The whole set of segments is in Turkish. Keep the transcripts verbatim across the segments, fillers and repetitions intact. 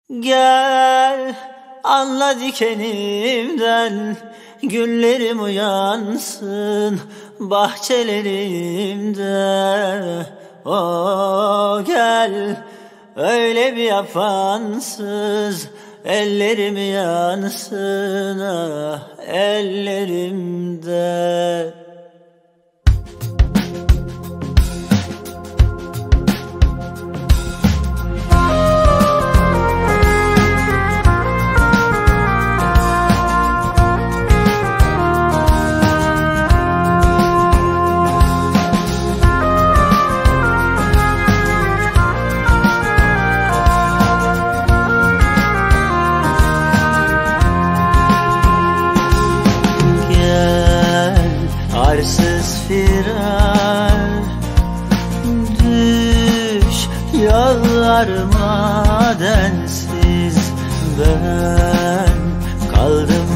Gel anla dikenimden, güllerim uyansın bahçelerimde. O gel öyle bir yapansız, ellerim yansın ah ellerimde. Arsız firar, düş yollarıma densiz. Ben kaldım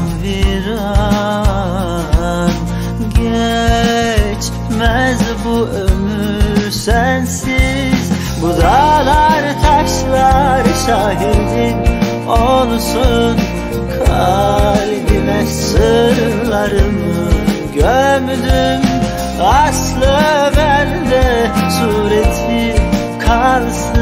viran, geçmez bu ömür sensiz. Bu dağlar taşlar şahidin olsun, kalbime sırlarımı gömdüm. Aslı bende, sureti kalsın.